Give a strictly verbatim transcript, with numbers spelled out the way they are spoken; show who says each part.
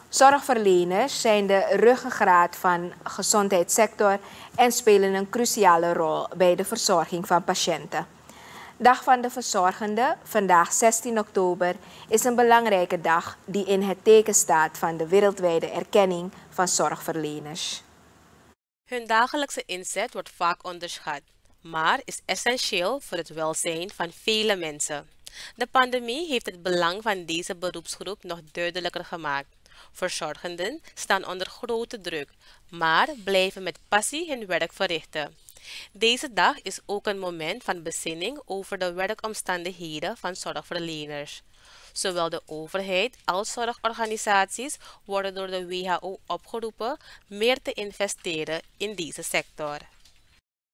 Speaker 1: Zorgverleners zijn de ruggengraat van de gezondheidssector en spelen een cruciale rol bij de verzorging van patiënten. Dag van de Verzorgende, vandaag zestien oktober, is een belangrijke dag die in het teken staat van de wereldwijde erkenning van zorgverleners.
Speaker 2: Hun dagelijkse inzet wordt vaak onderschat, maar is essentieel voor het welzijn van vele mensen. De pandemie heeft het belang van deze beroepsgroep nog duidelijker gemaakt. Verzorgenden staan onder grote druk, maar blijven met passie hun werk verrichten. Deze dag is ook een moment van bezinning over de werkomstandigheden van zorgverleners. Zowel de overheid als zorgorganisaties worden door de W H O opgeroepen meer te investeren in deze sector.